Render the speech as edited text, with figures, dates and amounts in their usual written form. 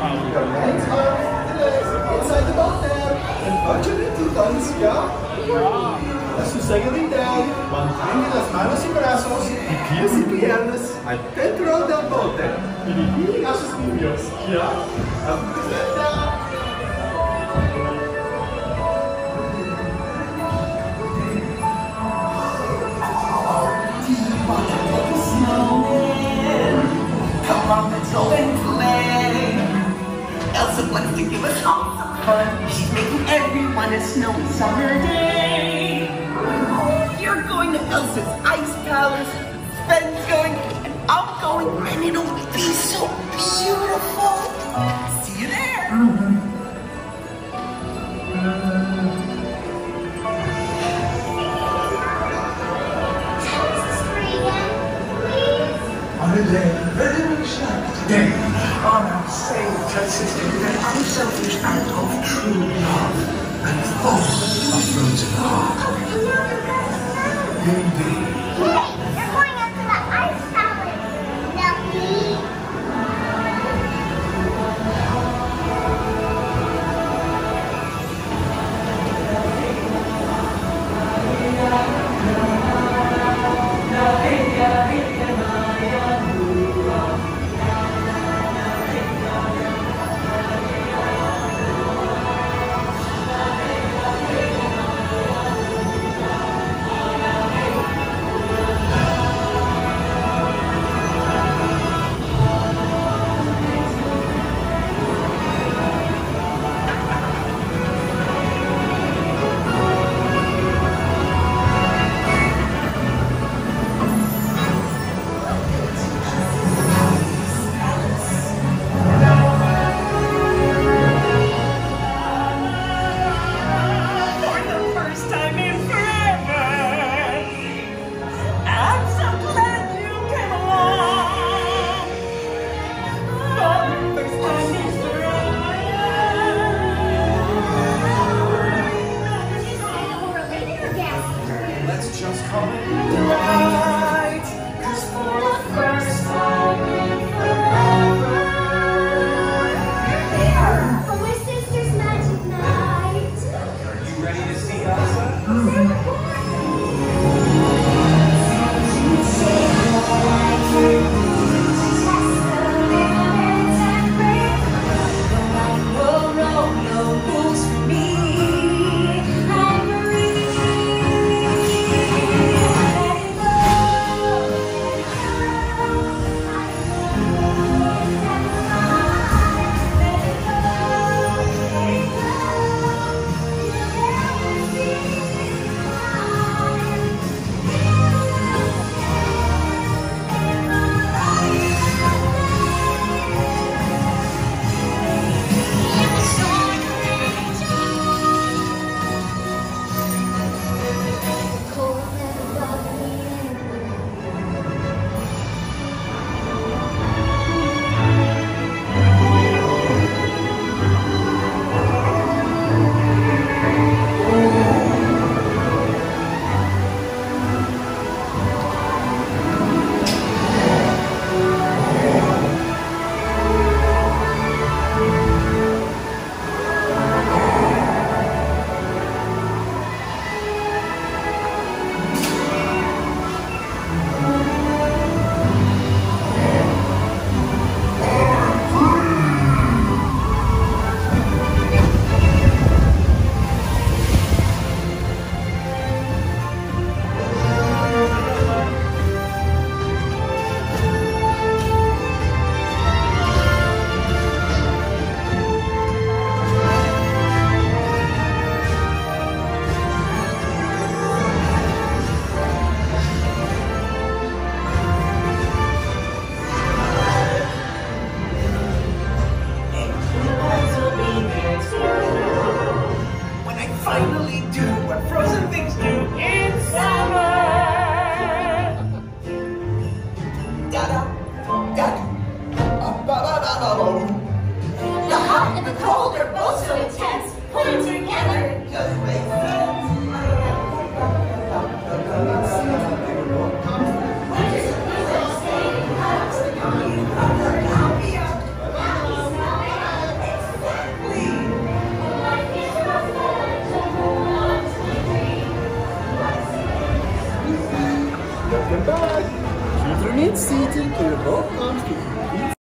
Your legs are inside the boat there. And bájale tú guns, ¿ya? Sossegadidad, mantenga las manos y brazos y pies y piernas adentro del bote y dividen a sus niños, ¿ya? Come on, let's go and play. Elsa wants to give us all some fun. She's making everyone a snowy summer day. You're going to Elsa's ice palace. Ben's going, and I'm going, and it'll be so beautiful. See you there. Very sad today on our same sister, an unselfish act of true love and full of frozen heart. Indeed. Hey, you're going up to the ice palace, Snuffy. Welcome back. Children in seating to your both arms to